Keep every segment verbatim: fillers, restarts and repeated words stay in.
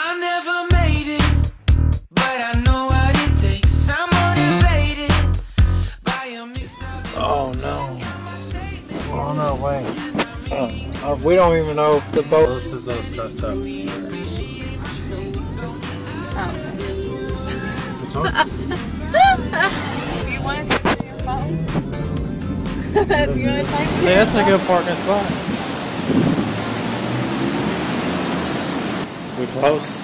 I never made it, but I know what it takes. I'm motivated by a mix of. Oh no. Oh no, wait. Oh, uh, we don't even know if the boat. This is us dressed up. Oh. What's on? Do you want to take your phone? Do you want to type? See, that's a good parking spot. We close.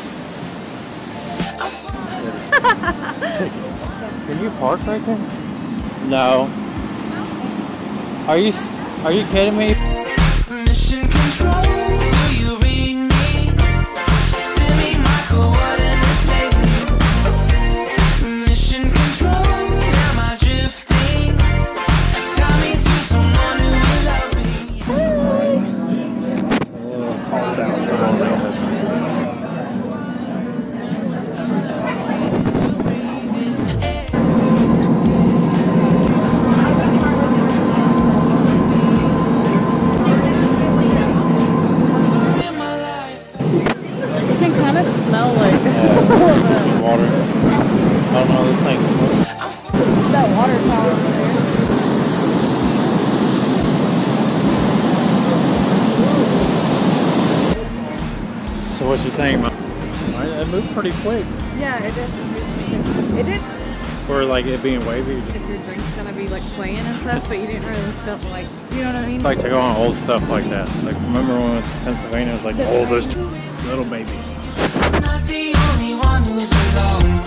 Can you park right there? No. Are you are you kidding me? Mission control, do you read me? Send me my coordinates, baby. Mission control, am I drifting? Tie me to someone who will love me. A little calm down sound. Smell like yeah, water. I don't know, this thing's that water tower over there. So what you think, man? It moved pretty quick. Yeah, it did. It did. For like it being wavy. If your drink's gonna be like swaying and stuff, but you didn't really feel like, you know what I mean? I like to go on old stuff like that. Like remember when it was Pennsylvania, it was like oldest little baby. I'm not the only one who's alone.